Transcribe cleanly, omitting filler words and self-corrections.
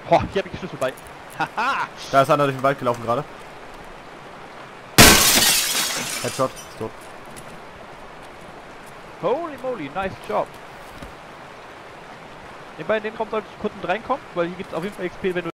Boah, hier habe ich Schlüssel bei. Haha! Da ist einer durch den Wald gelaufen gerade. Headshot, ist tot. Holy moly, nice job. In den Raum solltest du kurz mit reinkommen, weil hier gibt es auf jeden Fall XP, wenn du